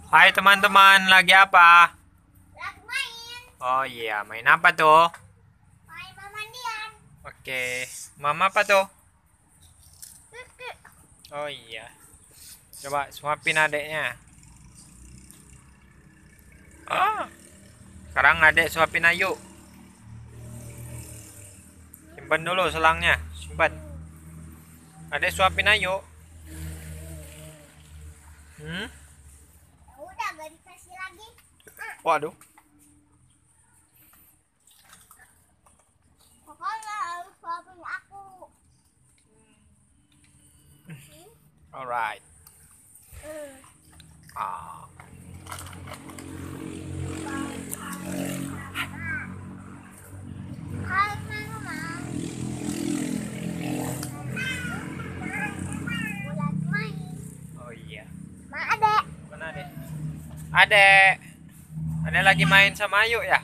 Hai teman-teman, lagi apa? Lagi main. Oh iya, main apa tuh? Main mandian. Oke, mama apa tuh? Kiki. Oh iya, coba suapin adeknya. Ah, sekarang adek suapin Ayu. Simpan dulu selangnya, simpan. Adek suapin Ayu. Hmm? Udah gak dikasih lagi. Waduh. Pokoknya harus suapin aku. Alright. Hmm. Ah. Hai mama. Udah main. Oh iya. Ma adek. Mana adek? Adek. Adek lagi main sama Ayu ya?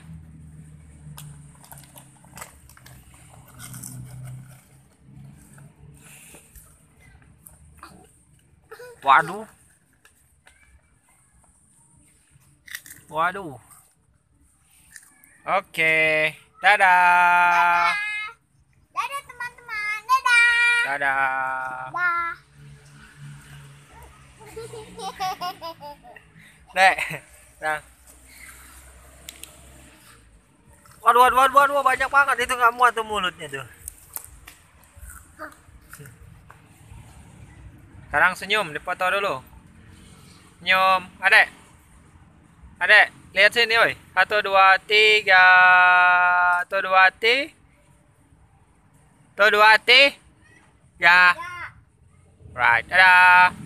Waduh. Waduh. Oke. Dadah. Dadah teman-teman. Dadah. Dadah. Dah. Dek. Nah. Waduh, banyak banget itu nggak muat tuh mulutnya tuh. Sekarang senyum, dipoto dulu. Senyum, adek. Adek, lihat sini, oi. 1, 2, 3. 1, 2, 3. 1, 2, 3. Ya. Ya. Right, dadah.